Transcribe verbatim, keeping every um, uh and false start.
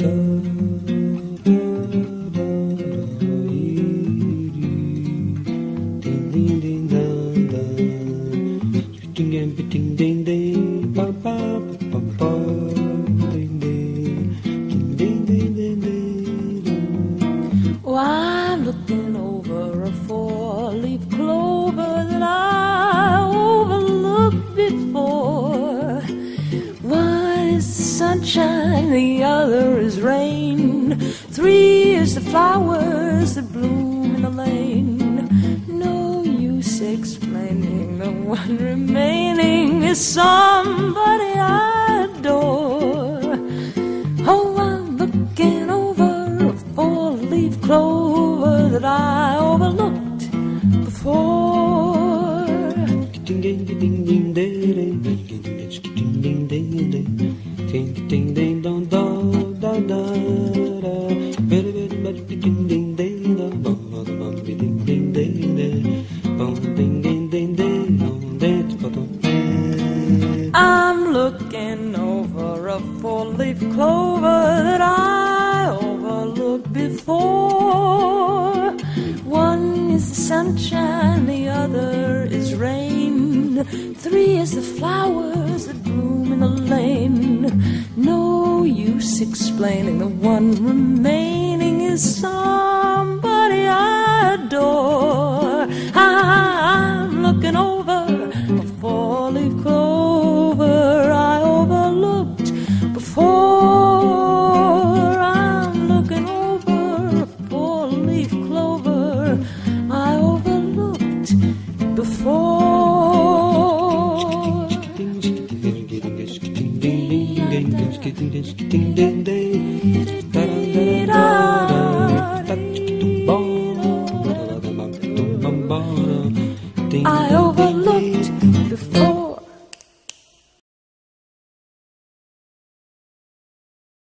Oh, I'm looking over a four-leaf clover that I overlooked before. One is sunshine, the other is rain. Three is the flowers that bloom in the lane. No use explaining, the one remaining is somebody I adore. Oh, I'm looking over a four-leaf clover that I overlooked before. I'm looking over a four-leaf clover that I overlooked before. One is the sunshine, the other is rain. Three is the flowers that bloom in the lane. No use explaining, the one remaining is somebody I adore. I'm looking over a four-leaf clover I overlooked before. I'm looking over a four-leaf clover I overlooked before. I